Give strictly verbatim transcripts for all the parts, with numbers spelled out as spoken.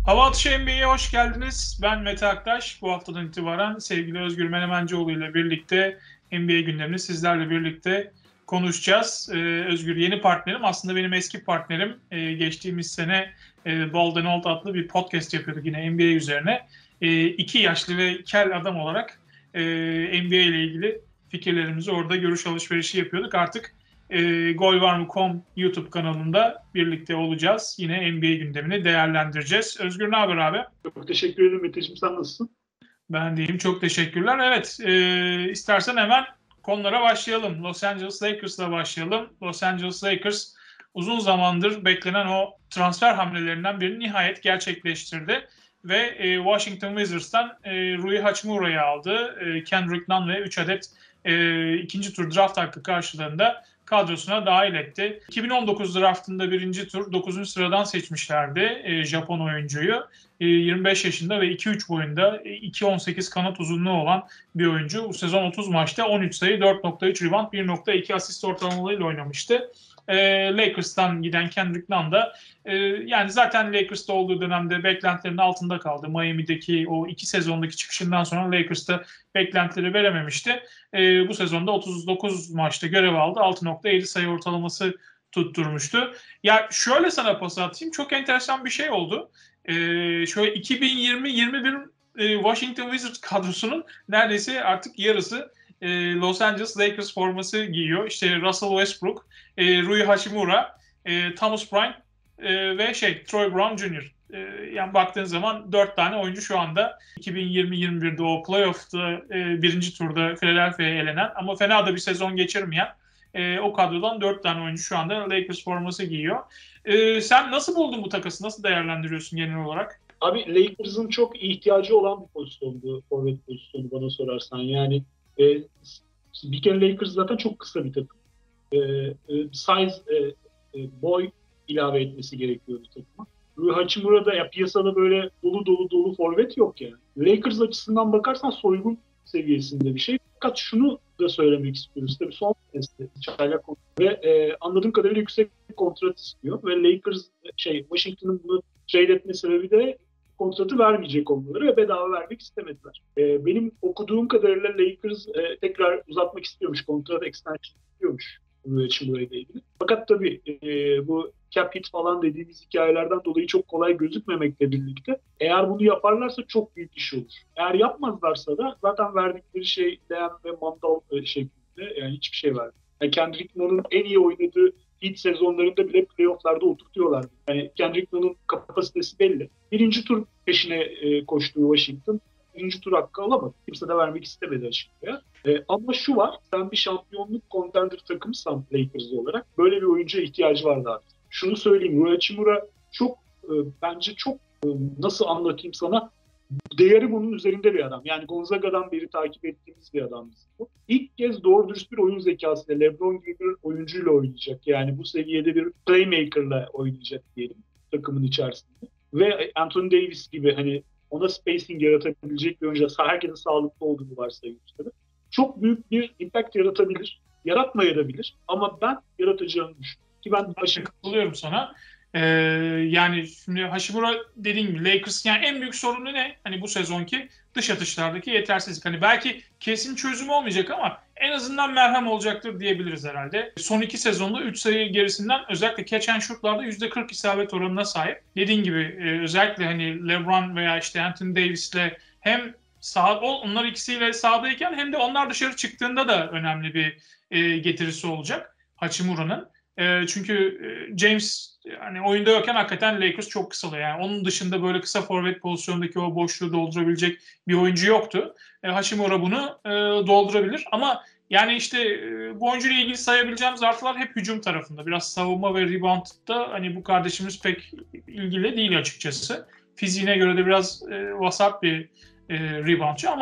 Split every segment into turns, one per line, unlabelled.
Hava Atışı N B A'ye hoş geldiniz. Ben Mete Aktaş. Bu haftadan itibaren sevgili Özgür Menemencioğlu ile birlikte N B A gündemini sizlerle birlikte konuşacağız. Ee, Özgür yeni partnerim. Aslında benim eski partnerim. Ee, geçtiğimiz sene e, Bald and Old adlı bir podcast yapıyorduk yine N B A üzerine. Ee, iki yaşlı ve kel adam olarak e, N B A ile ilgili fikirlerimizi orada görüş alışverişi yapıyorduk. Artık E, Gol Var mı nokta com YouTube kanalında birlikte olacağız. Yine N B A gündemini değerlendireceğiz. Özgür ne haber abi?
Çok teşekkür ederim Meteciğim. Sen nasılsın?
Ben deyim. Çok teşekkürler. Evet. E, istersen hemen konulara başlayalım. Los Angeles Lakers'la başlayalım. Los Angeles Lakers uzun zamandır beklenen o transfer hamlelerinden birini nihayet gerçekleştirdi. Ve e, Washington Wizards'tan e, Rui Hachimura'yı aldı. E, Kendrick Nunn ve üç adet e, ikinci tur draft hakkı karşılığında kadrosuna dahil etti. iki bin on dokuz draftında birinci tur dokuzuncu sıradan seçmişlerdi e, Japon oyuncuyu. E, yirmi beş yaşında ve iki üç boyunda e, iki on sekiz kanat uzunluğu olan bir oyuncu. Bu sezon otuz maçta on üç sayı, dört nokta üç rebound, bir nokta iki asist ortalamalarıyla oynamıştı. E, Lakers'tan giden Kendrick Nunn da e, yani zaten Lakers'ta olduğu dönemde beklentilerin altında kaldı. Miami'deki o iki sezondaki çıkışından sonra Lakers'ta beklentileri verememişti. E, bu sezonda otuz dokuz maçta görev aldı. altı nokta yedi sayı ortalaması tutturmuştu. Ya şöyle sana pas atayım. Çok enteresan bir şey oldu. E, şöyle iki bin yirmi yirmi bir e, Washington Wizards kadrosunun neredeyse artık yarısı e, Los Angeles Lakers forması giyiyor. İşte Russell Westbrook, e, Rui Hachimura, e, Thomas Bryant e, ve şey Troy Brown Junior E, yani baktığın zaman dört tane oyuncu şu anda iki bin yirmi yirmi birde o playoff'ta e, birinci turda Philadelphia'ya elenen ama fena da bir sezon geçirmeyen e, o kadrodan dört tane oyuncu şu anda Lakers forması giyiyor. E, sen nasıl buldun bu takası? Nasıl değerlendiriyorsun genel olarak?
Abi Lakers'ın çok ihtiyacı olan bir pozisyondu. Forvet pozisyonu bana sorarsan. Yani e, bir kere Lakers zaten çok kısa bir takım. E, e, size, e, e, boy ilave etmesi gerekiyor bir takıma. Rui Hachimura'da ya piyasada böyle dolu dolu dolu forvet yok yani. Lakers açısından bakarsan soygun seviyesinde bir şey. Fakat şunu da söylemek istiyoruz. Tabii son testi çaylak ve e, anladığım kadarıyla yüksek kontrat istiyor ve Lakers şey Washington'ın bunu trade etme sebebi de kontratı vermeyecek onları ve bedava vermek istemediler. E, benim okuduğum kadarıyla Lakers e, tekrar uzatmak istiyormuş, kontrat extension istiyormuş için burayla ilgili. Fakat tabii e, bu cap hit falan dediğimiz hikayelerden dolayı çok kolay gözükmemekle birlikte eğer bunu yaparlarsa çok büyük iş olur. Eğer yapmazlarsa da zaten verdikleri şey leğen ve mandal şeklinde yani hiçbir şey vermiyor. Yani Kendrick Nunn'ın en iyi oynadığı ilk sezonlarında bile playoff'larda oturtuyorlardı. Yani Kendrick Nunn'ın kapasitesi belli. Birinci tur peşine e, koştuğu Washington birinci tur hakkı alamadı. Kimse de vermek istemedi açıkçası. E, ama şu var, sen bir şampiyonluk contender takımsan Lakers olarak böyle bir oyuncuya ihtiyacı vardı artık. Şunu söyleyeyim, Rui Hachimura çok e, bence çok e, nasıl anlatayım sana, değeri bunun üzerinde bir adam. Yani Gonzaga'dan beri takip ettiğimiz bir adam bizim. İlk kez doğru dürüst bir oyun zekasıyla, LeBron gibi bir oyuncuyla oynayacak. Yani bu seviyede bir playmaker'la oynayacak diyelim takımın içerisinde. Ve Anthony Davis gibi hani ona spacing yaratabilecek bir oyuncu. Herkesin sağlıklı olduğunu varsayıyoruz tabii. Çok büyük bir impact yaratabilir. Yaratmayabilir. Ama ben yaratacağını düşünüyorum. Ki ben
aşırı katılıyorum sana. Ee, yani şimdi Hachimura dediğim gibi Lakers yani en büyük sorunu ne? Hani bu sezonki dış atışlardaki yetersizlik. Hani belki kesin çözüm olmayacak ama en azından merhem olacaktır diyebiliriz herhalde. Son iki sezonda üç sayı gerisinden özellikle catch and shoot'larda yüzde kırk isabet oranına sahip. Dediğim gibi e, özellikle hani LeBron veya işte Anthony Davis'le hem sağ, onlar ikisiyle sahadayken hem de onlar dışarı çıktığında da önemli bir e, getirisi olacak Hachimura'nın. E, çünkü e, James yani oyunda yokken hakikaten Lakers çok kısalıyor. Yani onun dışında böyle kısa forvet pozisyondaki o boşluğu doldurabilecek bir oyuncu yoktu. E, Hachimura bunu e, doldurabilir ama yani işte e, bu oyuncuyla ilgili sayabileceğimiz artılar hep hücum tarafında. Biraz savunma ve reboundda hani bu kardeşimiz pek ilgili değil açıkçası. Fiziğine göre de biraz e, vasat bir e, reboundçı ama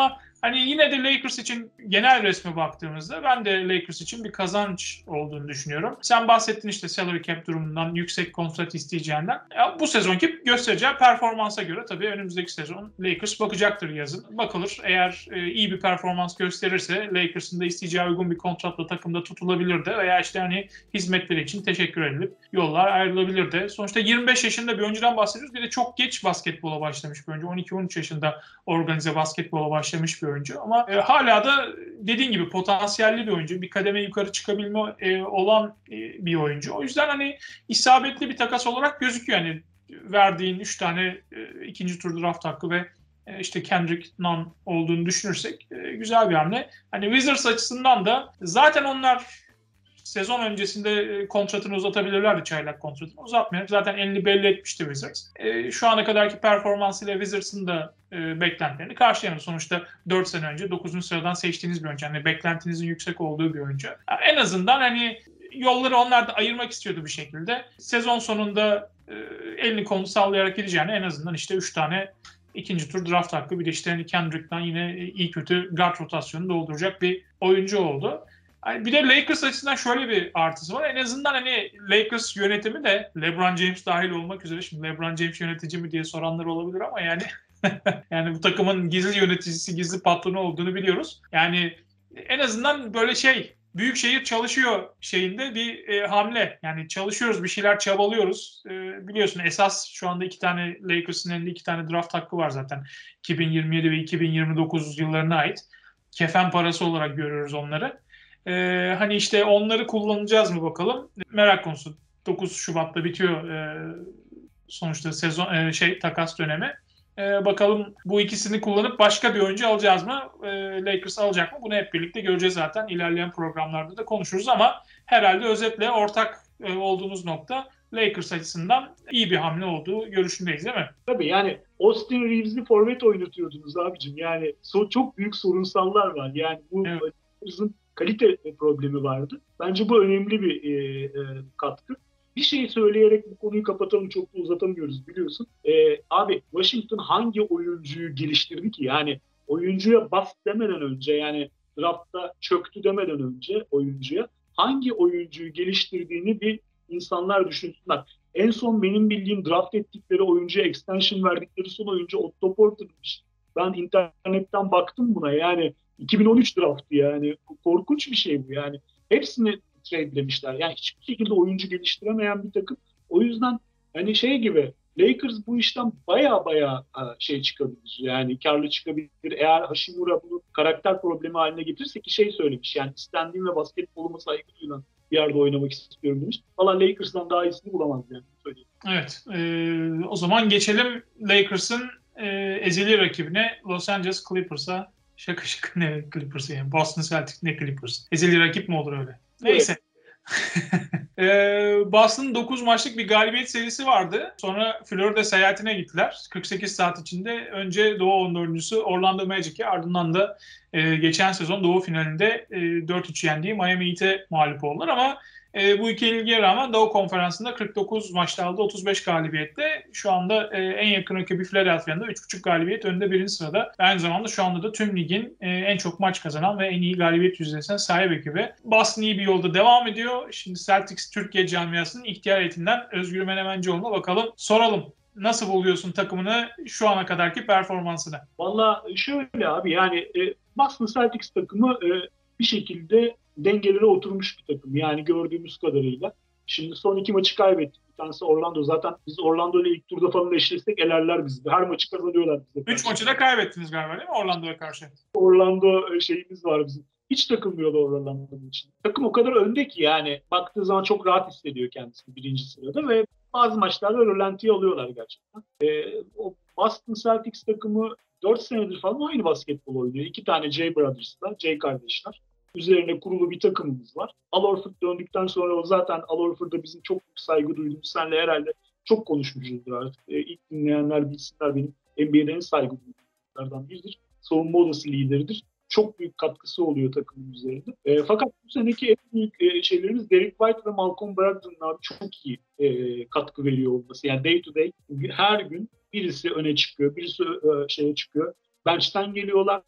hani yine de Lakers için genel resme baktığımızda ben de Lakers için bir kazanç olduğunu düşünüyorum. Sen bahsettin işte salary cap durumundan, yüksek kontrat isteyeceğinden. Ya bu sezonki göstereceği performansa göre tabii önümüzdeki sezon Lakers bakacaktır yazın. Bakılır. Eğer e, iyi bir performans gösterirse Lakers'ın da isteyeceği uygun bir kontratla takımda tutulabilir de veya işte hani hizmetleri için teşekkür edilip yollar ayrılabilir de. Sonuçta yirmi beş yaşında bir oyuncudan bahsediyoruz. Bir de çok geç basketbola başlamış bir oyuncu. on iki on üç yaşında organize basketbola başlamış bir oyuncu. Ama e, hala da dediğin gibi potansiyelli bir oyuncu. Bir kademe yukarı çıkabilme e, olan e, bir oyuncu. O yüzden hani isabetli bir takas olarak gözüküyor. Hani verdiğin üç tane e, ikinci tur draft hakkı ve e, işte Kendrick Nunn olduğunu düşünürsek e, güzel bir hamle. Hani Wizards açısından da zaten onlar sezon öncesinde kontratını uzatabilirlerdi, çaylak kontratını. Uzatmıyor. Zaten elini belli etmişti Wizards. E, şu ana kadarki performansıyla Wizards'ın da e, beklentilerini karşılayamıyor. Sonuçta dört sene önce dokuzuncu sıradan seçtiğiniz bir oyuncu. Yani beklentinizin yüksek olduğu bir oyuncu. Yani en azından hani yolları onlar da ayırmak istiyordu bir şekilde. Sezon sonunda e, elini kolunu sallayarak gideceğine en azından işte üç tane ikinci tur draft hakkı, bir de işte hani Kendrick'ten yine iyi kötü guard rotasyonu dolduracak bir oyuncu oldu. Bir de Lakers açısından şöyle bir artısı var. En azından hani Lakers yönetimi de LeBron James dahil olmak üzere, şimdi LeBron James yönetici mi diye soranlar olabilir ama yani yani bu takımın gizli yöneticisi, gizli patronu olduğunu biliyoruz. Yani en azından böyle şey, büyük şehir çalışıyor şeyinde bir e, hamle. Yani çalışıyoruz, bir şeyler çabalıyoruz. E, biliyorsun esas şu anda iki tane Lakers'ın elinde iki tane draft hakkı var zaten. iki bin yirmi yedi ve iki bin yirmi dokuz yıllarına ait. Kefen parası olarak görüyoruz onları. Ee, hani işte onları kullanacağız mı bakalım. Merak konusu. dokuz Şubat'ta bitiyor e, sonuçta sezon e, şey takas dönemi. E, bakalım bu ikisini kullanıp başka bir oyuncu alacağız mı? E, Lakers alacak mı? Bunu hep birlikte göreceğiz zaten. İlerleyen programlarda da konuşuruz ama herhalde özetle ortak e, olduğunuz nokta Lakers açısından iyi bir hamle olduğu görüşündeyiz değil mi?
Tabii yani Austin Reeves'i forvet oynatıyordunuz abicim. Yani so- çok büyük sorunsallar var. Yani bu
Evet.
Lakers'ın kalite problemi vardı. Bence bu önemli bir e, e, katkı. Bir şey söyleyerek bu konuyu kapatalım, çok da uzatamıyoruz biliyorsun. E, abi Washington hangi oyuncuyu geliştirdi ki? Yani oyuncuya bas demeden önce, yani draftta çöktü demeden önce oyuncuya hangi oyuncuyu geliştirdiğini bir insanlar düşünsünler. En son benim bildiğim draft ettikleri oyuncuya extension verdikleri son oyuncu Otto Porter'mış. Ben internetten baktım buna, yani iki bin on üç draftı, yani korkunç bir şey bu yani. Hepsini trade'lemişler. Yani hiçbir şekilde oyuncu geliştiremeyen bir takım. O yüzden hani şey gibi Lakers bu işten baya baya şey çıkabilir. Yani karlı çıkabilir. Eğer Hashimura bunu karakter problemi haline getirirse, ki şey söylemiş, yani istendiğim ve basketboluma saygı duyulan bir yerde oynamak istiyorum demiş. Valla Lakers'tan daha iyisini bulamaz yani. Söyleyeyim.
Evet. E, o zaman geçelim Lakers'ın e, ezeli rakibine, Los Angeles Clippers'a. Şaka şaka, ne Clippers'a yani. Boston Celtics ne Clippers? Ezeli rakip mi olur öyle? Neyse. Evet. Ee, Boston'ın dokuz maçlık bir galibiyet serisi vardı. Sonra Florida seyahatine gittiler. kırk sekiz saat içinde önce Doğu on dördüncüsü Orlando Magic'e, ardından da e, geçen sezon Doğu finalinde e, dört üç yendiği Miami Heat'e mağlup oldular ama e, bu iki yenilgiye rağmen Doğu Konferansı'nda kırk dokuz maçta aldı otuz beş galibiyette. Şu anda e, en yakın rakibi Philadelphia'nın da üç buçuk galibiyet önünde birinci sırada. Aynı zamanda şu anda da tüm ligin e, en çok maç kazanan ve en iyi galibiyet yüzdesine sahip ekibi. Boston iyi bir yolda devam ediyor. Şimdi Celtics Türkiye camiasının ihtiyar heyetinden Özgür Menemencioğlu'na bakalım. Soralım. Nasıl buluyorsun takımını, şu ana kadarki performansını?
Valla şöyle abi, yani e, Boston Celtics takımı e, bir şekilde dengelere oturmuş bir takım. Yani gördüğümüz kadarıyla. Şimdi son iki maçı kaybettik. Bir tanesi Orlando. Zaten biz Orlando ile ilk turda falan eşleşsek elerler bizi. Her maçı kazanıyorlar bize.
Üç maçı da kaybettiniz galiba değil mi Orlando'ya karşı?
Orlando şeyimiz var bizim. Hiç takılmıyordu Orlando'nun için. Takım o kadar önde ki yani baktığı zaman çok rahat hissediyor kendisini birinci sırada ve bazı maçlarda rölantiye alıyorlar gerçekten. Ee, o Boston Celtics takımı dört senedir falan aynı basketbol oynuyor. İki tane J Brothers'lar, J kardeşler. Üzerine kurulu bir takımımız var. Al Horford döndükten sonra, o zaten Al Horford'a bizim çok büyük saygı duyduğumuz, senle herhalde çok konuşmuşuzdur artık. Ee, ilk dinleyenler bilsinler, benim N B A'de en saygı duyduğumlardan biridir. Savunma odası lideridir. Çok büyük katkısı oluyor takımın üzerinde. E, fakat bu seneki en büyük e, şeylerimiz Derek White ve Malcolm Brogdon'un abi çok iyi e, katkı veriyor olması. Yani day to day her gün birisi öne çıkıyor, birisi e, şeye çıkıyor. Bench'ten geliyorlar.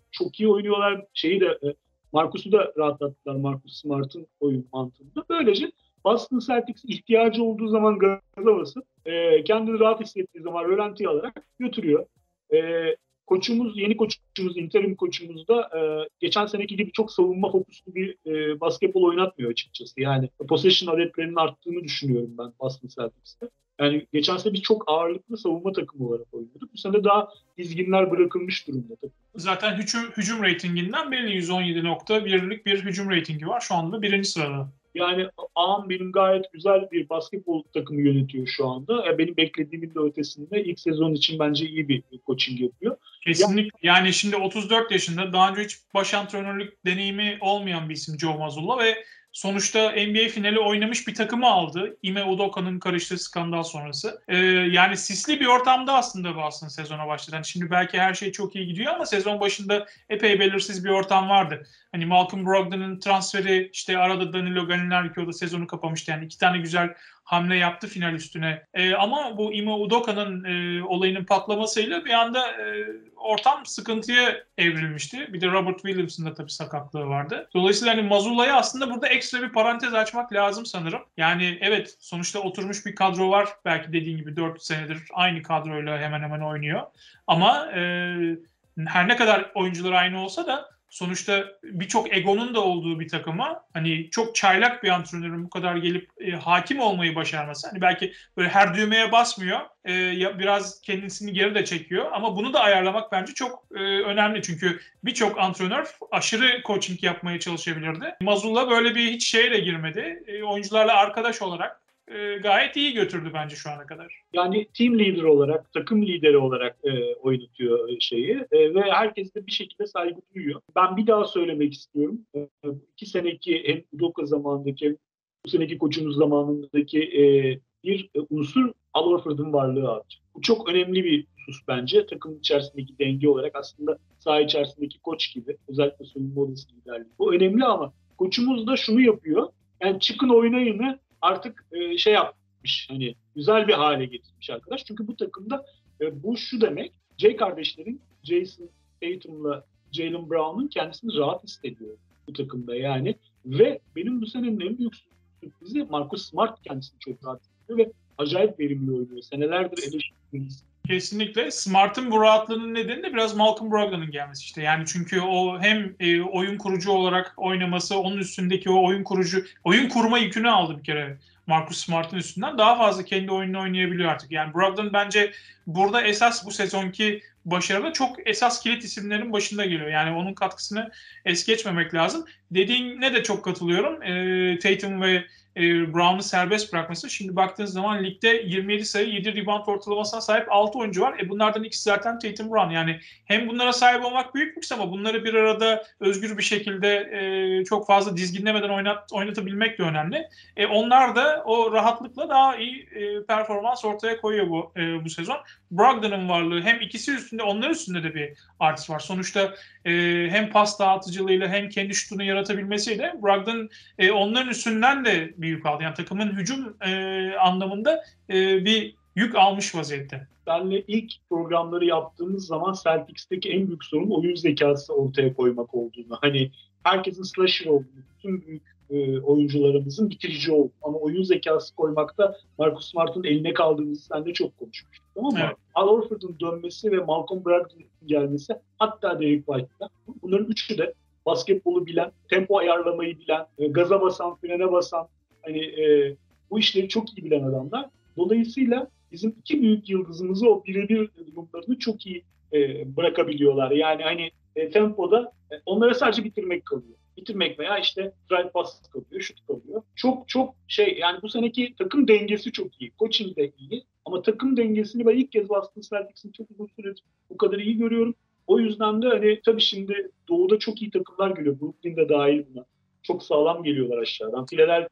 çok iyi oynuyorlar. Şeyi de e, Marcus'u da rahatlattılar, Marcus Smart'ın oyun mantığında. Böylece Boston Celtics ihtiyacı olduğu zaman gaza basıp e, kendini rahat hissettiği zaman rölantiye alarak götürüyor. E, koçumuz, yeni koçumuz, interim koçumuz da e, geçen seneki gibi çok savunma fokuslu bir e, basketbol oynatmıyor açıkçası. Yani possession adetlerinin arttığını düşünüyorum ben Boston Celtics'te. Yani geçen sene biz çok ağırlıklı savunma takımı olarak oynuyorduk. Bu sene daha dizginler bırakılmış durumda takımda.
Zaten hücum, hücum reytinginden belli, yüz on yedi nokta birlik bir hücum reytingi var. Şu anda birinci sırada.
Yani ağam benim gayet güzel bir basketbol takımı yönetiyor şu anda. Yani benim beklediğimin de ötesinde ilk sezon için bence iyi bir coaching yapıyor.
Kesinlikle. Yani şimdi otuz dört yaşında, daha önce hiç baş antrenörlük deneyimi olmayan bir isim Joe Mazzulla ve sonuçta N B A finali oynamış bir takımı aldı. Ime Udoka'nın karıştığı skandal sonrası. Ee, yani sisli bir ortamda aslında Boston sezona başladı. Yani şimdi belki her şey çok iyi gidiyor ama sezon başında epey belirsiz bir ortam vardı. Hani Malcolm Brogdon'ın transferi, işte arada Danilo Gallinari, o da sezonu kapamıştı. Yani iki tane güzel hamle yaptı final üstüne. E, ama bu Ime Udoka'nın e, olayının patlamasıyla bir anda e, ortam sıkıntıya evrilmişti. Bir de Robert Williams'ın da tabii sakatlığı vardı. Dolayısıyla hani Mazzulla'ya aslında burada ekstra bir parantez açmak lazım sanırım. Yani evet, sonuçta oturmuş bir kadro var. Belki dediğin gibi dört senedir aynı kadroyla hemen hemen oynuyor. Ama e, her ne kadar oyuncular aynı olsa da sonuçta birçok egonun da olduğu bir takıma hani çok çaylak bir antrenörün bu kadar gelip e, hakim olmayı başarması. Hani belki böyle her düğmeye basmıyor. E, ya, biraz kendisini geri de çekiyor. Ama bunu da ayarlamak bence çok e, önemli. Çünkü birçok antrenör aşırı coaching yapmaya çalışabilirdi. Mazzulla böyle bir hiç şeyle girmedi. E, oyuncularla arkadaş olarak e, gayet iyi götürdü bence şu ana kadar.
Yani team leader olarak, takım lideri olarak e, oynatıyor şeyi e, ve herkes de bir şekilde saygı duyuyor. Ben bir daha söylemek istiyorum. E, iki seneki hem Udoka zamanındaki hem bu seneki koçumuz zamanındaki e, bir e, unsur Al Horford'un varlığı abi. Bu çok önemli bir husus bence. Takım içerisindeki denge olarak aslında saha içerisindeki koç gibi, özellikle soyunma odası liderliği. Bu önemli ama koçumuz da şunu yapıyor. Yani çıkın oynayını artık e, şey yapmış, hani güzel bir hale getirmiş arkadaş. Çünkü bu takımda e, bu şu demek, Jay kardeşlerin Jason Tatum'la Jaylen Brown'un kendisini rahat hissediyor bu takımda yani. Ve benim bu senenin en büyük sürprizi Marcus Smart kendisini çok rahat hissediyor ve acayip verimli oynuyor. Senelerdir eleştirdiğimiz.
Kesinlikle. Smart'ın bu rahatlığının nedeni de biraz Malcolm Brogdon'un gelmesi işte. Yani çünkü o hem e, oyun kurucu olarak oynaması, onun üstündeki o oyun kurucu, oyun kurma yükünü aldı bir kere Marcus Smart'ın üstünden. Daha fazla kendi oyununu oynayabiliyor artık. Yani Brogdon bence burada esas bu sezonki başarıda çok esas kilit isimlerin başında geliyor. Yani onun katkısını es geçmemek lazım. Dediğine de çok katılıyorum. E, Tatum ve e, Brown'u serbest bırakması. Şimdi baktığınız zaman ligde yirmi yedi sayı, yedi rebound ortalamasına sahip altı oyuncu var. E bunlardan ikisi zaten Tatum, Brown. Yani hem bunlara sahip olmak büyük lüks ama bunları bir arada özgür bir şekilde e, çok fazla dizginlemeden oynat, oynatabilmek de önemli. E, onlar da o rahatlıkla daha iyi e, performans ortaya koyuyor bu e, bu sezon. Brogdon'un varlığı hem ikisi üstünde, onlar üstünde de bir artısı var. Sonuçta e, hem pas dağıtıcılığıyla hem kendi şutunu yaratabilmesiyle Brogdon e, onların üstünden de bir yük aldı. Yani takımın hücum e, anlamında e, bir yük almış vaziyette.
Benle ilk programları yaptığımız zaman Celtics'teki en büyük sorun oyun zekası ortaya koymak olduğunu. Hani herkesin slasher olduğunu, bütün büyük e, oyuncularımızın bitirici olduğunu. Ama oyun zekası koymakta Marcus Smart'ın eline kaldığımızı seninle çok konuşmuştuk. Tamam mı? Evet. Al Horford'un dönmesi ve Malcolm Brogdon'un gelmesi, hatta Derek White'da. Bunların üçü de basketbolu bilen, tempo ayarlamayı bilen, e, gaza basan, frene basan, hani e, bu işleri çok iyi bilen adamlar. Dolayısıyla bizim iki büyük yıldızımızı o birebir durumlarını çok iyi e, bırakabiliyorlar. Yani hani e, tempoda e, onlara sadece bitirmek kalıyor. Bitirmek veya işte drive pass kalıyor, şut kalıyor. Çok çok şey, yani bu seneki takım dengesi çok iyi. Coaching de iyi ama takım dengesini ben ilk kez Boston Celtics'in çok uzun süredir bu kadar iyi görüyorum. O yüzden de hani tabii şimdi Doğu'da çok iyi takımlar geliyor. Brooklyn'de dahil buna. Çok sağlam geliyorlar aşağıdan. Philadelphia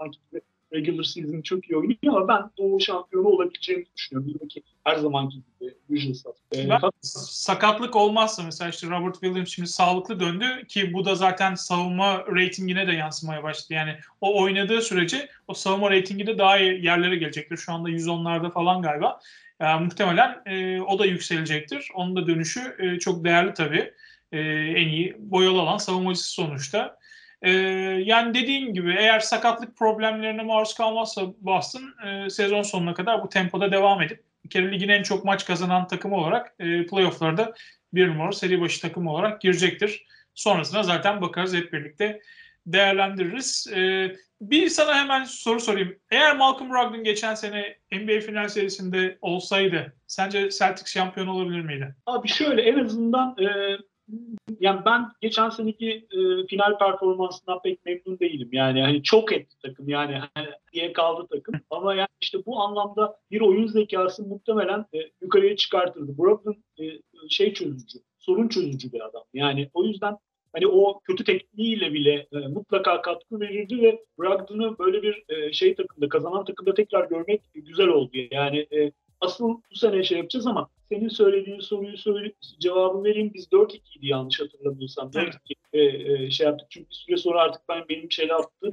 regular season çok iyi oynuyor ama ben Doğu şampiyonu olabileceğini düşünüyorum. Buradaki her zamanki gibi usual stuff. Ee,
ben, sakatlık olmazsa mesela işte Robert Williams şimdi sağlıklı döndü ki bu da zaten savunma reytingine de yansımaya başladı. Yani o oynadığı sürece o savunma reytingi de daha iyi yerlere gelecektir. Şu anda yüz onlarda falan galiba. Yani muhtemelen e, o da yükselecektir. Onun da dönüşü e, çok değerli tabii. e, en iyi boyalı alan savunmacısı sonuçta. E, yani dediğim gibi eğer sakatlık problemlerine maruz kalmazsa Boston e, sezon sonuna kadar bu tempoda devam edip bir kere ligin en çok maç kazanan takımı olarak e, playoff'larda bir numaralı seri başı takımı olarak girecektir. Sonrasında zaten bakarız, hep birlikte değerlendiririz. E, bir sana hemen soru sorayım. Eğer Malcolm Brogdon geçen sene N B A final serisinde olsaydı sence Celtics şampiyon olabilir miydi?
Abi şöyle, en azından e, yani ben geçen seneki e, final performansından pek memnun değilim. Yani hani çok etti takım, yani hani diye kaldı takım. Ama yani işte bu anlamda bir oyun zekası muhtemelen e, yukarıya çıkartırdı. Brogdon e, şey çözücü, sorun çözücü bir adam. Yani o yüzden hani o kötü tekniğiyle bile e, mutlaka katkı verirdi ve Brogdon'u böyle bir e, şey takımda, kazanan takımda tekrar görmek güzel oldu. Yani e, asıl bu sene şey yapacağız ama senin söylediğin soruyu söyle, cevabı vereyim. Biz dört ikiydi yanlış hatırlamıyorsam. dört iki e, e, şey yaptık. Çünkü bir süre sonra artık ben benim şeyle yaptım.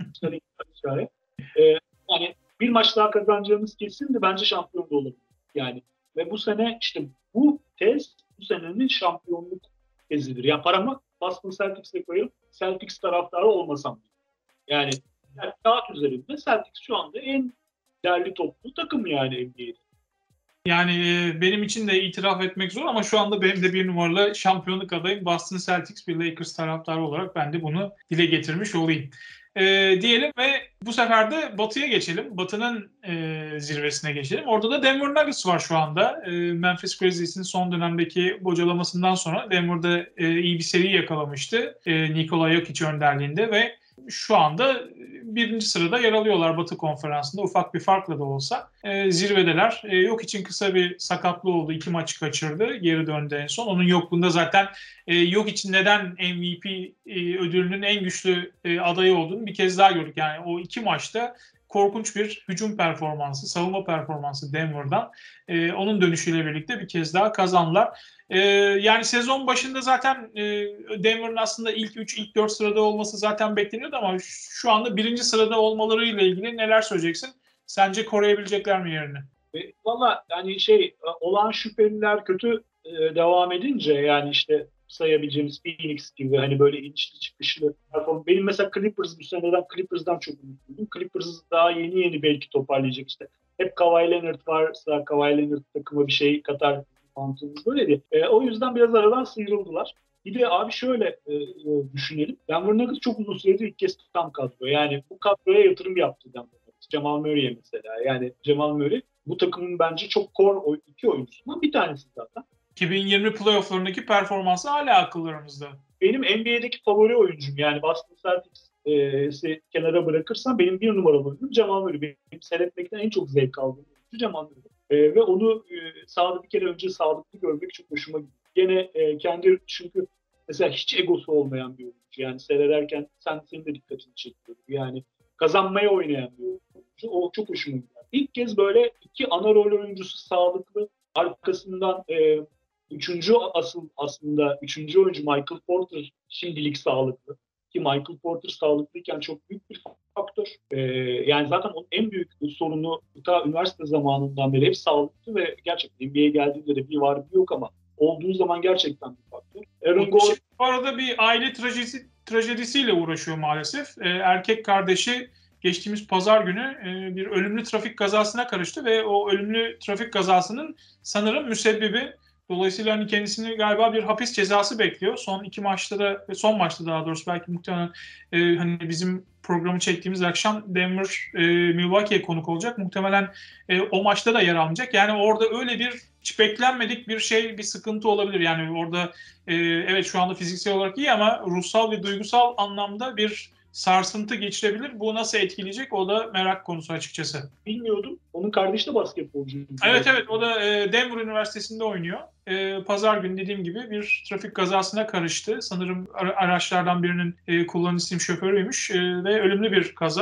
e, yani bir maç daha kazanacağımız kesin de bence şampiyon da olabilir. Yani ve bu sene işte bu test bu senenin şampiyonluk tezidir. Yani paramı Boston Celtics'e koyup Celtics taraftarı olmasam. Yani, yani kağıt üzerinde Celtics şu anda en değerli toplu takım yani N B A'de.
Yani e, benim için de itiraf etmek zor ama şu anda benim de bir numaralı şampiyonluk adayım Boston Celtics, bir Lakers taraftarı olarak ben de bunu dile getirmiş olayım. E, diyelim ve bu sefer de Batı'ya geçelim. Batı'nın e, zirvesine geçelim. Orada da Denver Nuggets var şu anda. E, Memphis Grizzlies'in son dönemdeki bocalamasından sonra Denver'da e, iyi bir seri yakalamıştı. E, Nikola Jokic önderliğinde ve şu anda birinci sırada yer alıyorlar Batı Konferansı'nda. Ufak bir farkla da olsa e, zirvedeler. E, yok için kısa bir sakatlığı oldu. İki maçı kaçırdı. Geri döndü en son. Onun yokluğunda zaten e, yok için neden M V P e, ödülünün en güçlü e, adayı olduğunu bir kez daha gördük. Yani o iki maçta korkunç bir hücum performansı, savunma performansı Denver'dan. E, onun dönüşüyle birlikte bir kez daha kazandılar. Ee, yani sezon başında zaten e, Denver'ın aslında ilk üç, ilk dört sırada olması zaten bekleniyordu ama şu anda birinci sırada olmalarıyla ilgili neler söyleyeceksin? Sence koruyabilecekler mi yerini?
E, Valla yani şey, olan şüpheliler kötü e, devam edince, yani işte sayabileceğimiz Phoenix gibi hani böyle inişli çıkışlı performans. Benim mesela Clippers bu seneden Clippers'dan çok umutluydum. Clippers daha yeni yeni belki toparlayacak işte. Hep Kawhi Leonard varsa Kawhi Leonard takıma bir şey katar mantığımız böyleydi. E, o yüzden biraz aradan sıyrıldılar. Bir de abi şöyle e, e, düşünelim. Denver Nuggets çok uzun süredir ilk kez tam kadro. Yani bu kadroya yatırım yaptı Denver Nuggets. Jamal Murray'e mesela. Yani Jamal Murray bu takımın bence çok core iki oyuncusundan bir tanesi zaten.
iki bin yirmi playofflarındaki performansı hala akıllarımızda.
Benim N B A'deki favori oyuncum, yani Boston Celtics'i e, kenara bırakırsam benim bir numaralı oyuncum Jamal Murray. Benim seyretmekten en çok zevk aldığım oyuncu Jamal Murray. E, ve onu e, sağda bir kere önce sağlıklı görmek çok hoşuma gitti. Gene e, kendi, çünkü mesela hiç egosu olmayan bir oyuncu. Yani seyrederken sen senin de dikkatini çekiyor. Yani kazanmaya oynayan bir oyuncu. O çok hoşuma gitti. İlk kez böyle iki ana rol oyuncusu sağlıklı, arkasından e, üçüncü asıl aslında üçüncü oyuncu Michael Porter şimdilik sağlıklı. Ki Michael Porter sağlıklıyken çok büyük bir faktör. Ee, yani zaten onun en büyük sorunu ta üniversite zamanından beri hep sağlıklı ve gerçekten N B A'ye geldiğinde de bir var bir yok ama olduğu zaman gerçekten bir faktör. Aaron Gordon
bu arada bir aile trajedisi, trajedisiyle uğraşıyor maalesef. Ee, erkek kardeşi geçtiğimiz pazar günü e, bir ölümlü trafik kazasına karıştı ve o ölümlü trafik kazasının sanırım müsebbibi. Dolayısıyla hani kendisini galiba bir hapis cezası bekliyor. Son iki maçta da, son maçta daha doğrusu belki muhtemelen e, hani bizim programı çektiğimiz akşam Denver e, Milwaukee'ye konuk olacak. Muhtemelen e, o maçta da yer almayacak. Yani orada öyle bir hiç beklenmedik bir şey, bir sıkıntı olabilir. Yani orada e, evet şu anda fiziksel olarak iyi ama ruhsal ve duygusal anlamda bir sarsıntı geçirebilir. Bu nasıl etkileyecek? O da merak konusu açıkçası.
Bilmiyordum. Onun kardeşi de basketbolcu.
Evet evet, o da e, Denver Üniversitesi'nde oynuyor. E, Pazar günü dediğim gibi bir trafik kazasına karıştı. Sanırım araçlardan birinin e, kullanıcı isim şoförüymüş e, ve ölümlü bir kaza.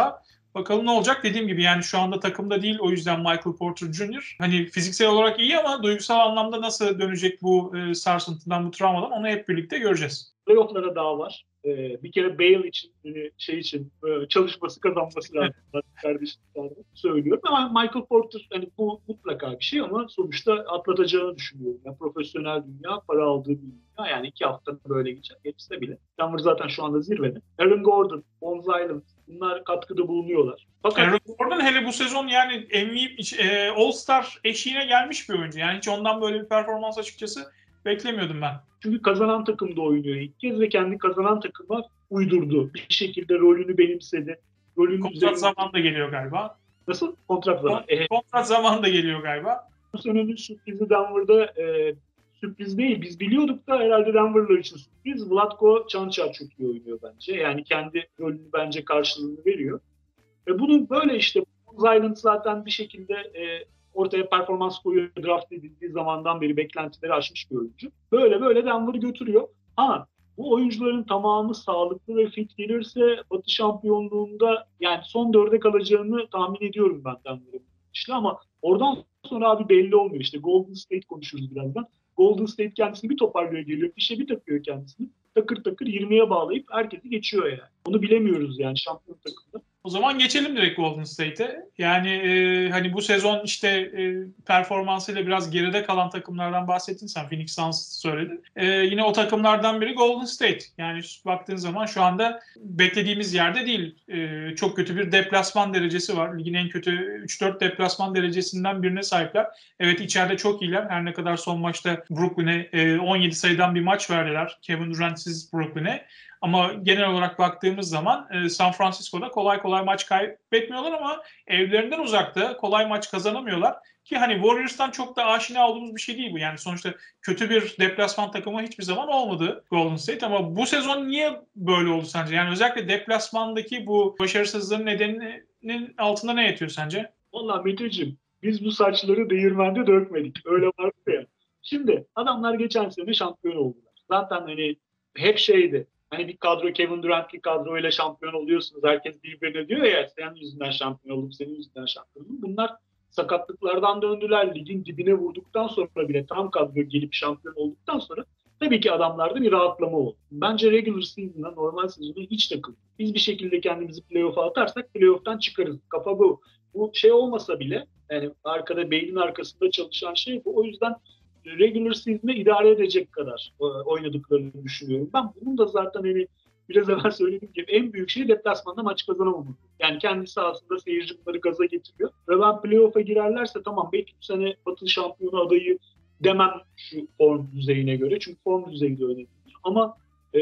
Bakalım ne olacak? Dediğim gibi yani şu anda takımda değil, o yüzden Michael Porter Junior Hani fiziksel olarak iyi ama duygusal anlamda nasıl dönecek bu e, sarsıntıdan, bu travmadan onu hep birlikte göreceğiz.
Playoff'lara daha var. Ee, bir kere Bale için, e, şey için e, çalışması kazanması lazım. Kardeşim söylüyorum ama Michael Porter hani bu mutlaka bir şey ama sonuçta atlatacağını düşünüyorum. Yani profesyonel dünya, para aldığı bir dünya. Yani iki hafta böyle geçer. Geçse bile. Denver zaten şu anda zirvede. Aaron Gordon, Bones Island bunlar katkıda bulunuyorlar. Fakat
Aaron Gordon hele bu sezon yani M V P, e, All-Star eşiğine gelmiş bir oyuncu. Yani hiç ondan böyle bir performans açıkçası beklemiyordum ben.
çünkü kazanan takımda oynuyor ilk kez ve kendi kazanan takıma uydurdu. Bir şekilde rolünü benimsedi. Rolünün
Kontrat
üzerinde...
zamanı da geliyor galiba.
Nasıl? Kontrat zamanı.
Kon- Kontrat zamanı da geliyor galiba.
Bu senenin sürprizi Denver'da e, sürpriz değil. Biz biliyorduk da herhalde Denver'lar için sürpriz. Vlatko Cancar çok iyi oynuyor bence. Yani kendi rolünü bence karşılığını veriyor. Ve bunu böyle işte Island zaten bir şekilde e, ortaya performans koyuyor. Draft edildiği zamandan beri beklentileri aşmış bir oyuncu. Böyle böyle Denver'ı götürüyor. Ha bu oyuncuların tamamı sağlıklı ve fit gelirse Batı şampiyonluğunda yani son dörde kalacağını tahmin ediyorum ben Denver'ın. İşte ama oradan sonra abi belli olmuyor. İşte Golden State konuşuruz birazdan. Golden State kendisini bir toparlıyor geliyor. Fişe bir takıyor kendisini. Takır takır yirmiye bağlayıp herkesi geçiyor yani. Onu bilemiyoruz yani şampiyon takımda.
O zaman geçelim direkt Golden State'e. Yani e, hani bu sezon işte e, performansıyla biraz geride kalan takımlardan bahsettin sen. Phoenix Suns söyledin. E, yine o takımlardan biri Golden State. Yani baktığın zaman şu anda beklediğimiz yerde değil. E, çok kötü bir deplasman derecesi var. Ligin en kötü üç dört deplasman derecesinden birine sahipler. Evet içeride çok iyiler. Her ne kadar son maçta Brooklyn'e e, on yedi sayıdan bir maç verdiler. Kevin Durant'siz Brooklyn'e. Ama genel olarak baktığımız zaman e, San Francisco'da kolay kolay maç kaybetmiyorlar ama evlerinden uzakta kolay maç kazanamıyorlar. Ki hani Warriors'tan çok da aşina olduğumuz bir şey değil bu. Yani sonuçta kötü bir deplasman takımı hiçbir zaman olmadı Golden State. Ama bu sezon niye böyle oldu sence? Yani özellikle deplasmandaki bu başarısızlığın nedeninin altında ne yatıyor sence?
Valla Meteciğim biz bu saçları değirmende dökmedik. Öyle vardı ya. Şimdi adamlar geçen sene şampiyon oldular. Zaten hani hep şeydi. Hani bir kadro Kevin Durant'li kadroyla şampiyon oluyorsunuz. Herkes birbirine diyor ya senin yüzünden şampiyon oldum, senin yüzünden şampiyon oldum. Bunlar sakatlıklardan döndüler. Ligin dibine vurduktan sonra bile tam kadro gelip şampiyon olduktan sonra tabii ki adamlarda bir rahatlama oldu. Bence regular season'da normal sezonda hiç takım. Biz bir şekilde kendimizi playoff'a atarsak playoff'tan çıkarız. Kafa bu. Bu şey olmasa bile yani arkada beynin arkasında çalışan şey bu. O yüzden regular season'ı idare edecek kadar e, oynadıklarını düşünüyorum. Ben bunun da zaten hani biraz evvel söylediğim gibi en büyük şey deplasmanda maç kazanamamak. Yani kendi sahasında seyirci bunları gaza getiriyor. Ve ben playoff'a girerlerse tamam belki bu sene Batı şampiyonu adayı demem şu form düzeyine göre. Çünkü form düzeyi de önemli. Ama e,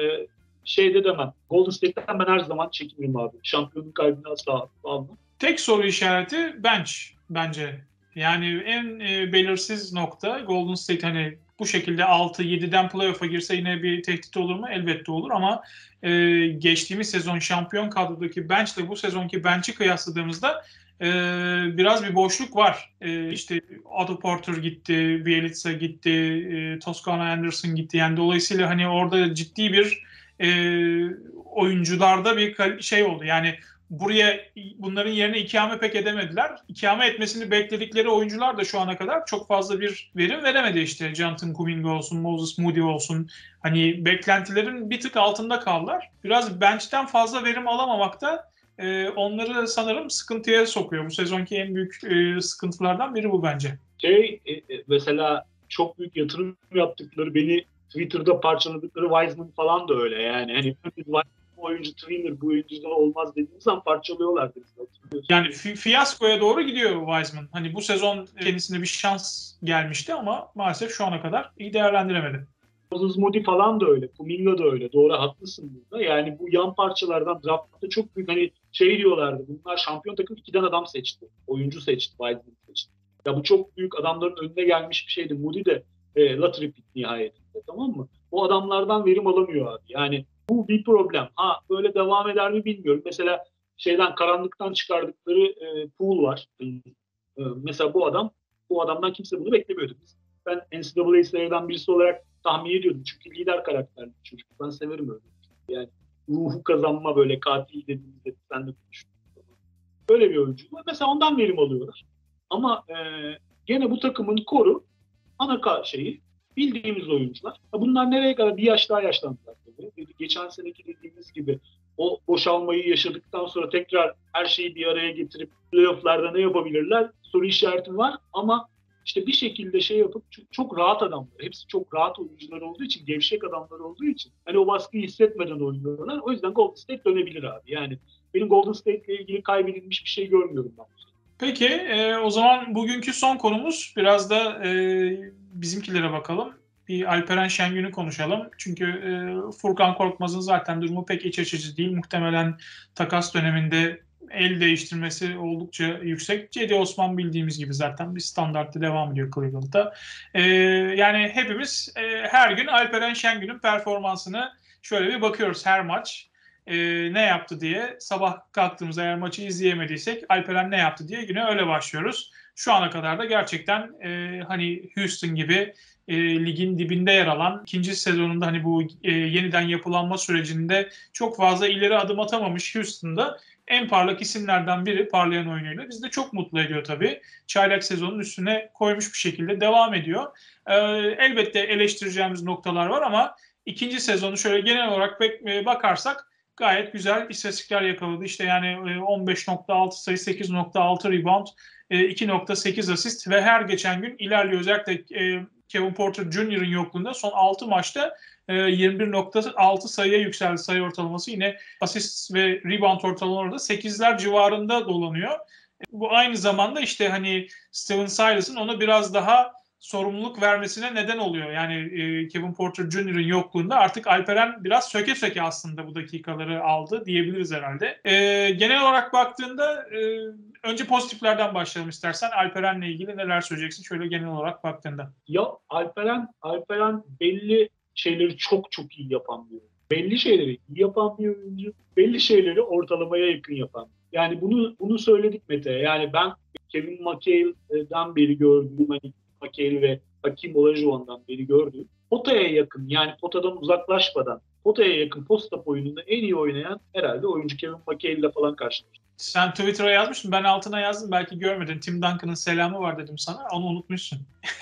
şeyde demem. Golden State'ten ben her zaman çekinirim abi. Şampiyonluk kaybını asla almam.
Tek soru işareti bench bence. Yani en e, belirsiz nokta Golden State hani bu şekilde altı yediden playoff'a girse yine bir tehdit olur mu? Elbette olur ama e, geçtiğimiz sezon şampiyon kadrodaki bench ile bu sezonki bench'i kıyasladığımızda e, biraz bir boşluk var. E, işte Otto Porter gitti, Bjelica gitti, e, Toscano Anderson gitti. Yani dolayısıyla hani orada ciddi bir e, oyuncularda bir şey oldu. Yani buraya bunların yerine ikame pek edemediler. İkame etmesini bekledikleri oyuncular da şu ana kadar çok fazla bir verim veremedi işte. Jonathan Kuminga olsun, Moses Moody olsun. Hani beklentilerin bir tık altında kaldılar. Biraz bench'ten fazla verim alamamak da e, onları sanırım sıkıntıya sokuyor. Bu sezonki en büyük e, sıkıntılardan biri bu bence.
Şey e, mesela çok büyük yatırım yaptıkları beni Twitter'da parçaladıkları Wiseman falan da öyle yani. Hani Wiseman oyuncu Twinner bu oyuncu da olmaz dediğimiz zaman parçalıyorlardı.
Yani fi- fiyaskoya doğru gidiyor Wiseman. Hani bu sezon kendisine bir şans gelmişti ama maalesef şu ana kadar iyi değerlendiremedi.
Moses Moody falan da öyle. Kuminga da öyle. Doğru haklısın burada. Yani bu yan parçalardan draftta çok büyük hani şey diyorlardı. Bunlar şampiyon takım ikiden adam seçti. Oyuncu seçti. Wiseman seçti. Ya bu çok büyük adamların önüne gelmiş bir şeydi. Moody de e, lottery pick nihayetinde tamam mı? O adamlardan verim alamıyor abi. Yani bu bir problem. Ha böyle devam eder mi bilmiyorum. Mesela şeyden karanlıktan çıkardıkları e, pool var. E, mesela bu adam bu adamdan kimse bunu beklemiyordu. Biz, ben N C A A'lerden birisi olarak tahmin ediyordum. Çünkü lider karakterli bir çocuk. Ben severim öyle. Yani ruhu kazanma böyle katil dediğimizde sen de konuştun. Böyle bir oyuncu. Mesela ondan verim alıyorlar. Ama e, gene bu takımın koru ana şeyi bildiğimiz oyuncular. Bunlar nereye kadar? Bir yaş daha yaşlandılar tabii. Geçen seneki dediğimiz gibi o boşalmayı yaşadıktan sonra tekrar her şeyi bir araya getirip playoff'larda ne yapabilirler? Soru işareti var ama işte bir şekilde şey yapıp çok, çok rahat adamlar. Hepsi çok rahat oyuncular olduğu için, gevşek adamlar olduğu için hani o baskıyı hissetmeden oynuyorlar. O yüzden Golden State dönebilir abi. Yani benim Golden State ile ilgili kaybedilmiş bir şey görmüyorum ben.
Peki e, o zaman bugünkü son konumuz biraz da e, bizimkilere bakalım. Bir Alperen Şengün'ü konuşalım. Çünkü e, Furkan Korkmaz'ın zaten durumu pek iç açıcı değil. Muhtemelen takas döneminde el değiştirmesi oldukça yüksek. Cedi Osman bildiğimiz gibi zaten bir standartta devam ediyor Cleveland'da. E, yani hepimiz e, her gün Alperen Şengün'ün performansını şöyle bir bakıyoruz her maç. E, ne yaptı diye sabah kalktığımızda eğer maçı izleyemediysek Alperen ne yaptı diye yine öyle başlıyoruz. Şu ana kadar da gerçekten e, hani Houston gibi e, ligin dibinde yer alan ikinci sezonunda hani bu e, yeniden yapılanma sürecinde çok fazla ileri adım atamamış Houston'da en parlak isimlerden biri parlayan oyunuyla. Bizi de çok mutlu ediyor tabii. Çaylak sezonun üstüne koymuş bir şekilde devam ediyor. E, elbette eleştireceğimiz noktalar var ama ikinci sezonu şöyle genel olarak bakarsak gayet güzel istatistikler yakaladı. İşte yani on beş nokta altı sayı, sekiz nokta altı rebound, iki nokta sekiz asist ve her geçen gün ilerliyor. Özellikle Kevin Porter Junior'ın yokluğunda son altı maçta yirmi bir nokta altı sayıya yükseldi sayı ortalaması. Yine asist ve rebound ortalamaları da sekizler civarında dolanıyor. Bu aynı zamanda işte hani Steven Silas'ın ona biraz daha sorumluluk vermesine neden oluyor. Yani e, Kevin Porter Junior'ın yokluğunda artık Alperen biraz söke söke aslında bu dakikaları aldı diyebiliriz herhalde. E, genel olarak baktığında e, önce pozitiflerden başlayalım istersen. Alperen'le ilgili neler söyleyeceksin şöyle genel olarak baktığında?
Ya Alperen, Alperen belli şeyleri çok çok iyi yapan bir oyuncu. Belli şeyleri iyi yapan bir oyuncu. Belli şeyleri ortalamaya yakın yapan. Yani bunu bunu söyledik Mete. Yani ben Kevin McHale'den beri gördüğüm hani McHale ve Hakim Olajuwon'dan beri gördüğüm potaya yakın yani potadan uzaklaşmadan potaya yakın post-up oyununda en iyi oynayan herhalde oyuncu Kevin McHale ile falan karşılaştı.
Sen Twitter'a yazmıştın. Ben altına yazdım. Belki görmedin. Tim Duncan'ın selamı var dedim sana. Onu unutmuşsun.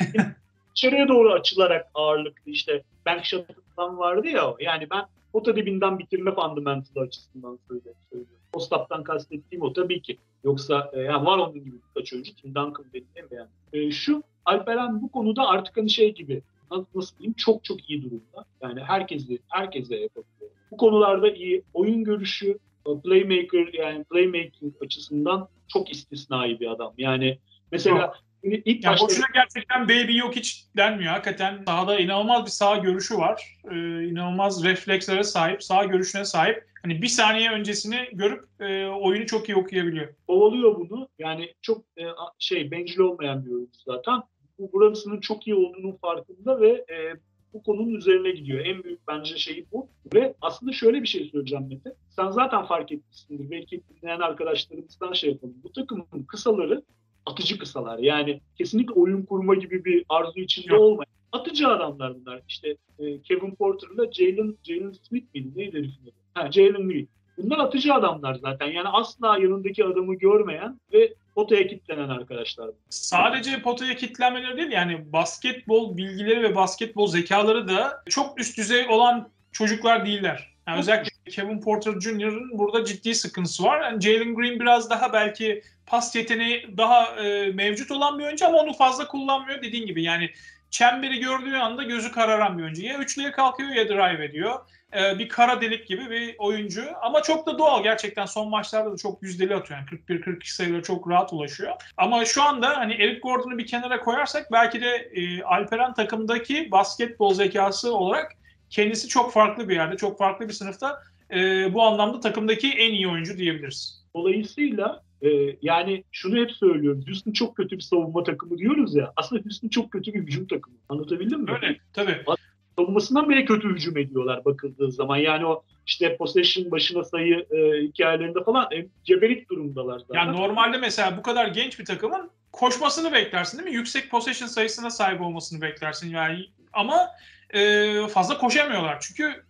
İçeriye doğru açılarak ağırlıklı işte bank shot'tan vardı ya o. Yani ben pota dibinden bitirme fundamental açısından söylüyorum. Post-up'tan kastettiğim o tabii ki. Yoksa e, yani var onun gibi birkaç oyuncu. Tim Duncan benim en beğendim. E, şu Alperen bu konuda artık hani şey gibi nasıl diyeyim çok çok iyi durumda. Yani herkesi herkese yapabiliyor. Bu konularda iyi. Oyun görüşü, playmaker yani playmaking açısından çok istisnai bir adam. Yani mesela
Yok.
ilk
yani
başta...
boşuna gerçekten baby yok hiç denmiyor. Hakikaten sahada inanılmaz bir sağ görüşü var. Ee, inanılmaz reflekslere sahip, sağ görüşüne sahip. Hani bir saniye öncesini görüp e, oyunu çok iyi okuyabiliyor.
Kovalıyor bunu. Yani çok e, şey bencil olmayan bir oyuncu zaten. Bu burasının çok iyi olduğunun farkında ve e, bu konunun üzerine gidiyor. En büyük bence şeyi bu. Ve aslında şöyle bir şey söyleyeceğim Mete. Sen zaten fark etmişsindir. Belki dinleyen arkadaşlarımızdan şey yapalım. Bu takımın kısaları atıcı kısalar. Yani kesinlikle oyun kurma gibi bir arzu içinde olmayan. Atıcı adamlar bunlar. İşte e, Kevin Porter'la Jalen Jalen Smith miydi? Neydi herifin adı? Ha, Jalen Lee. Bunlar atıcı adamlar zaten. Yani asla yanındaki adamı görmeyen ve potaya kilitlenen arkadaşlar.
Sadece potaya kilitlenmeleri değil yani basketbol bilgileri ve basketbol zekaları da çok üst düzey olan çocuklar değiller. Yani özellikle Kevin Porter Junior'ın burada ciddi sıkıntısı var. Yani Jalen Green biraz daha belki pas yeteneği daha e, mevcut olan bir oyuncu ama onu fazla kullanmıyor dediğin gibi. Yani çemberi gördüğü anda gözü kararan bir oyuncu. Ya üçlüye kalkıyor ya drive ediyor. Ee, bir kara delik gibi bir oyuncu. Ama çok da doğal gerçekten. Son maçlarda da çok yüzdeli atıyor. Yani kırk bir kırk iki sayılara çok rahat ulaşıyor. Ama şu anda hani Eric Gordon'u bir kenara koyarsak belki de e, Alperen takımdaki basketbol zekası olarak kendisi çok farklı bir yerde. Çok farklı bir sınıfta. E, bu anlamda takımdaki en iyi oyuncu diyebiliriz.
Dolayısıyla e, yani şunu hep söylüyorum. Houston çok kötü bir savunma takımı diyoruz ya. Aslında Houston çok kötü bir hücum takımı. Anlatabildim mi?
Öyle tabii.
Savunmasından bile kötü hücum ediyorlar bakıldığı zaman. Yani o işte possession başına sayı e, hikayelerinde falan e, cebelik durumdalar zaten.
Yani normalde mesela bu kadar genç bir takımın koşmasını beklersin değil mi? Yüksek possession sayısına sahip olmasını beklersin yani. Ama e, fazla koşamıyorlar. Çünkü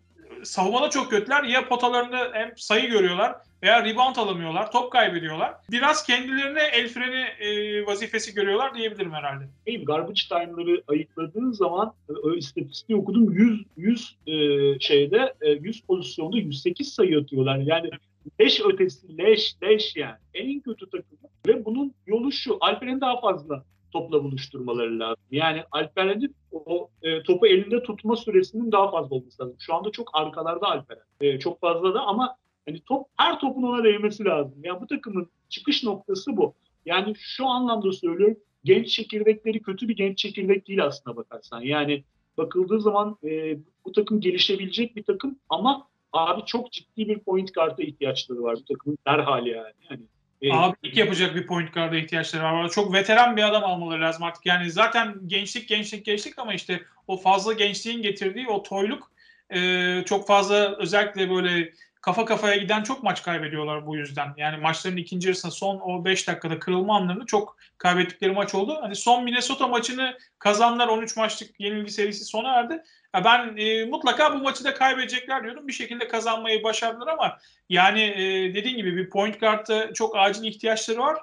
savunmada çok kötüler. Ya potalarında hem sayı görüyorlar veya rebound alamıyorlar. Top kaybediyorlar. Biraz kendilerine el freni e, vazifesi görüyorlar diyebilirim herhalde.
Hey, garbage time'ları ayıkladığın zaman e, istatistiği okudum. yüz yüz e, şeyde e, yüz pozisyonda yüz sekiz sayı atıyorlar. Yani leş ötesi leş leş yani. En kötü takım. Ve bunun yolu şu. Alperen'i daha fazla topla buluşturmaları lazım. Yani Alperen'in o e, topu elinde tutma süresinin daha fazla olması lazım. Şu anda çok arkalarda Alperen. E, çok fazla da ama hani top, her topun ona değmesi lazım. Yani bu takımın çıkış noktası bu. Yani şu anlamda söylüyorum. Genç çekirdekleri kötü bir genç çekirdek değil aslına bakarsan. Yani bakıldığı zaman e, bu takım gelişebilecek bir takım ama abi çok ciddi bir point guard'a ihtiyaçları var bu takımın derhal yani. yani e,
Abilik yapacak bir point guard'a ihtiyaçları var. Çok veteran bir adam almaları lazım artık. Yani zaten gençlik gençlik gençlik ama işte o fazla gençliğin getirdiği o toyluk e, çok fazla özellikle böyle kafa kafaya giden çok maç kaybediyorlar bu yüzden. Yani maçların ikinci yarısında son o beş dakikada kırılma anlarını çok kaybettikleri maç oldu. Hani son Minnesota maçını kazanlar, on üç maçlık yenilgi serisi sona erdi. Ya ben e, mutlaka bu maçı da kaybedecekler diyordum. Bir şekilde kazanmayı başardılar ama yani e, dediğin gibi bir point guard'a çok acil ihtiyaçları var.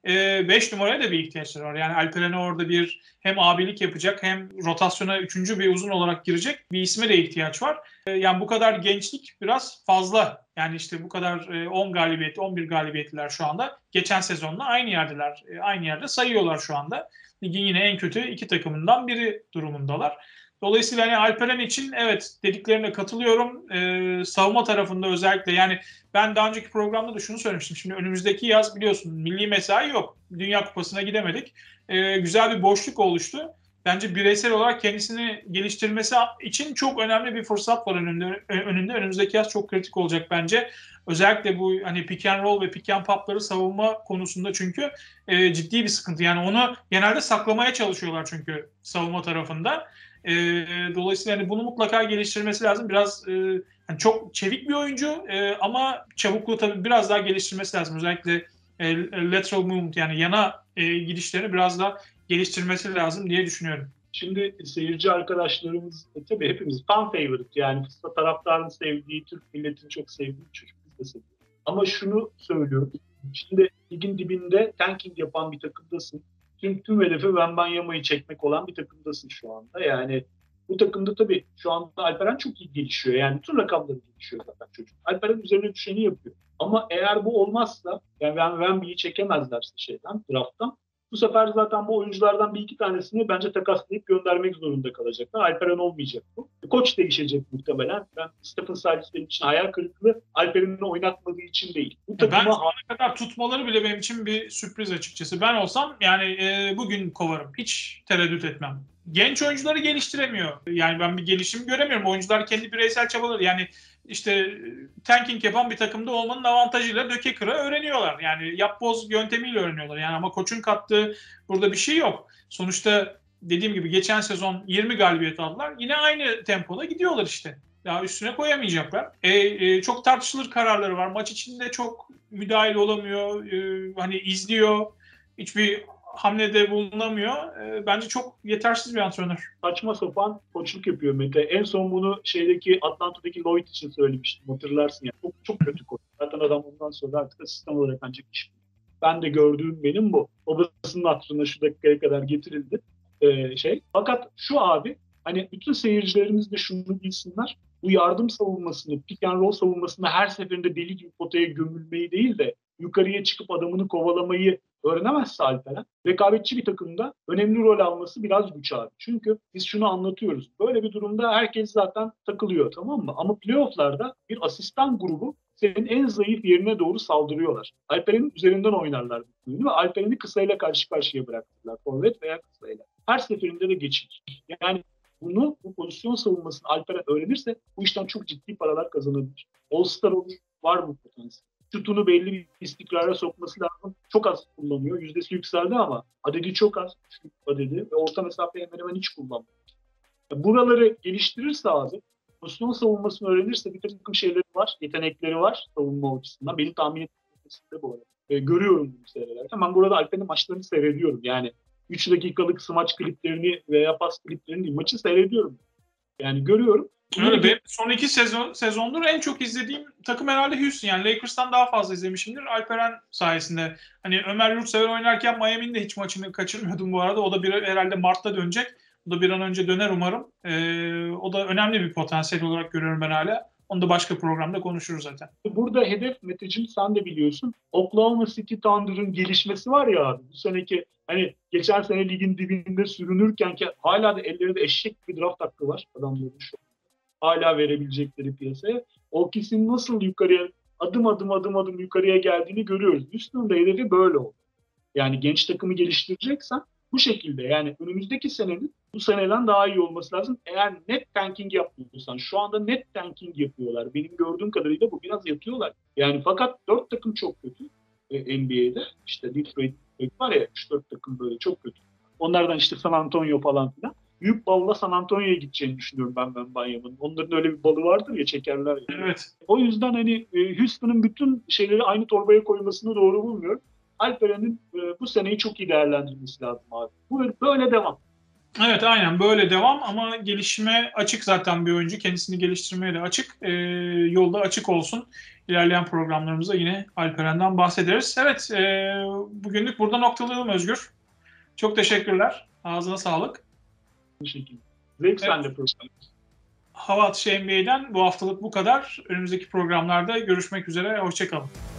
beş e, numaraya da bir ihtiyaçları var. Yani Alperen'e orada bir hem abilik yapacak hem rotasyona üçüncü bir uzun olarak girecek bir isme de ihtiyaç var. E, yani bu kadar gençlik biraz fazla. Yani işte bu kadar e, on galibiyet, on bir galibiyetliler şu anda. Geçen sezonla aynı yerdeler. E, aynı yerde sayıyorlar şu anda. Ligin yine en kötü iki takımından biri durumundalar. Dolayısıyla hani Alperen için evet dediklerine katılıyorum. Ee, savunma tarafında özellikle yani ben daha önceki programda da şunu söylemiştim. Şimdi önümüzdeki yaz biliyorsun milli mesai yok. Dünya Kupası'na gidemedik. Ee, güzel bir boşluk oluştu. Bence bireysel olarak kendisini geliştirmesi için çok önemli bir fırsat var önünde. önünde. Önümüzdeki yaz çok kritik olacak bence. Özellikle bu hani pick and roll ve pick and pop'ları savunma konusunda çünkü e, ciddi bir sıkıntı. Yani onu genelde saklamaya çalışıyorlar çünkü savunma tarafında. E, dolayısıyla hani bunu mutlaka geliştirmesi lazım. Biraz e, yani çok çevik bir oyuncu e, ama çabukluğu tabii biraz daha geliştirmesi lazım. Özellikle e, lateral movement yani yana e, gidişlerini biraz daha geliştirmesi lazım diye düşünüyorum.
Şimdi seyirci arkadaşlarımız e, tabii hepimiz fan favorite yani taraftarın sevdiği, Türk milletinin çok sevdiği çocuk biz de seviyoruz. Ama şunu söylüyorum. Şimdi ligin dibinde tanking yapan bir takımdasın. Tüm, tüm hedefi Wembanyama'yı çekmek olan bir takımdasın şu anda. Yani bu takımda tabii şu anda Alperen çok iyi gelişiyor. Yani bütün rakamları gelişiyor zaten çocuk. Alperen üzerine düşeni yapıyor. Ama eğer bu olmazsa yani Wemby'yi çekemezlerse şeyden, drafttan bu sefer zaten bu oyunculardan bir iki tanesini bence takaslayıp göndermek zorunda kalacaklar. Alperen olmayacak bu. Koç değişecek muhtemelen. Ben Stephen Silas benim için hayal kırıklığı Alperen'i oynatmadığı için değil. Bu takıma...
Ben şu ana kadar tutmaları bile benim için bir sürpriz açıkçası. Ben olsam yani e, bugün kovarım. Hiç tereddüt etmem. Genç oyuncuları geliştiremiyor. Yani ben bir gelişim göremiyorum. Oyuncular kendi bireysel çabaları. Yani işte tanking yapan bir takımda olmanın avantajıyla döke kıra öğreniyorlar. Yani yapboz yöntemiyle öğreniyorlar. Yani ama koçun kattığı burada bir şey yok. Sonuçta dediğim gibi geçen sezon yirmi galibiyet aldılar. Yine aynı tempoda gidiyorlar işte. Daha üstüne koyamayacaklar. E, e, çok tartışılır kararları var. Maç içinde çok müdahil olamıyor. E, hani izliyor. Hiçbir hamlede bulunamıyor. E, bence çok yetersiz bir antrenör.
Saçma sapan koçluk yapıyor Mete. En son bunu şeydeki Atlanta'daki Lloyd için söylemiştim. Hatırlarsın ya. Çok, çok kötü koç. Zaten adam ondan sonra artık asistan olarak ancak iş. Ben de gördüğüm benim bu. Babasının hatırına şu dakikaya kadar getirildi. Ee, şey. Fakat şu abi hani bütün seyircilerimiz de şunu bilsinler. Bu yardım savunmasını, pick and roll savunmasını her seferinde deli gibi potaya gömülmeyi değil de yukarıya çıkıp adamını kovalamayı öğrenemezse Alperen, rekabetçi bir takımda önemli rol alması biraz güç abi. Çünkü biz şunu anlatıyoruz. Böyle bir durumda herkes zaten takılıyor, tamam mı? Ama playoff'larda bir asistan grubu senin en zayıf yerine doğru saldırıyorlar. Alperen'in üzerinden oynarlar bu oyunu ve Alperen'i kısayla karşı karşıya bıraktılar. Forvet veya kısayla. Her seferinde de geçilir. Yani bunu, bu pozisyon savunmasını Alperen öğrenirse bu işten çok ciddi paralar kazanabilir. All-Star olur, var bu potansiyel. Şutunu belli bir istikrara sokması lazım. Çok az kullanıyor. Yüzdesi yükseldi ama adedi çok az. Şut adedi ve orta mesafeyi hemen hemen hiç kullanmıyor. Buraları geliştirirse abi, pozisyon savunmasını öğrenirse bir takım şeyleri var, yetenekleri var savunma açısından. Benim tahmin ettiğim bu arada. E, görüyorum bunu seyrederken. Ben burada Alper'in maçlarını seyrediyorum. Yani üç dakikalık smaç kliplerini veya pas kliplerini değil, maçı seyrediyorum. Yani görüyorum.
Öyle benim son iki sezon sezondur en çok izlediğim takım herhalde Houston. Yani Lakers'tan daha fazla izlemişimdir. Alperen sayesinde. Hani Ömer Yurtsever oynarken Miami'nin de hiç maçını kaçırmıyordum bu arada. O da bir, herhalde Mart'ta dönecek. O da bir an önce döner umarım. Ee, o da önemli bir potansiyel olarak görüyorum ben hala. Onu da başka programda konuşuruz zaten.
Burada hedef Meteciğim, sen de biliyorsun. Oklahoma City Thunder'ın gelişmesi var ya abi. Bu seneki hani geçen sene ligin dibinde sürünürken ki hala da ellerinde eşek bir draft hakkı var adamların şu an. Hala verebilecekleri piyasaya. O kesin nasıl yukarıya adım adım adım adım yukarıya geldiğini görüyoruz. Houston'un da hedefi böyle oldu. Yani genç takımı geliştireceksen bu şekilde, yani önümüzdeki senenin bu seneden daha iyi olması lazım. Eğer net tanking yapmıyorsan, şu anda net tanking yapıyorlar. Benim gördüğüm kadarıyla bu, biraz yatıyorlar. Yani fakat dört takım çok kötü e, N B A'de. İşte Detroit var ya, üç dört takım böyle çok kötü. Onlardan işte San Antonio falan filan. Büyük balla San Antonio'ya gideceğini düşünüyorum ben ben Banyama'nın. Onların öyle bir balı vardır ya, çekerler. Yani.
Evet.
O yüzden hani e, Houston'ın bütün şeyleri aynı torbaya koymasını doğru bulmuyorum. Alperen'in e, bu seneyi çok iyi değerlendirmesi lazım abi. Bu böyle devam.
Evet, aynen böyle devam ama gelişime açık zaten bir oyuncu. Kendisini geliştirmeye de açık. Ee, yolda açık olsun. İlerleyen programlarımızda yine Alperen'den bahsederiz. Evet, e, bugünlük burada noktalayalım Özgür. Çok teşekkürler. Ağzına sağlık.
Teşekkür ederim. Zevk
Evet.
senle program.
Hava Atışı N B A'den bu haftalık bu kadar. Önümüzdeki programlarda görüşmek üzere. Hoşçakalın.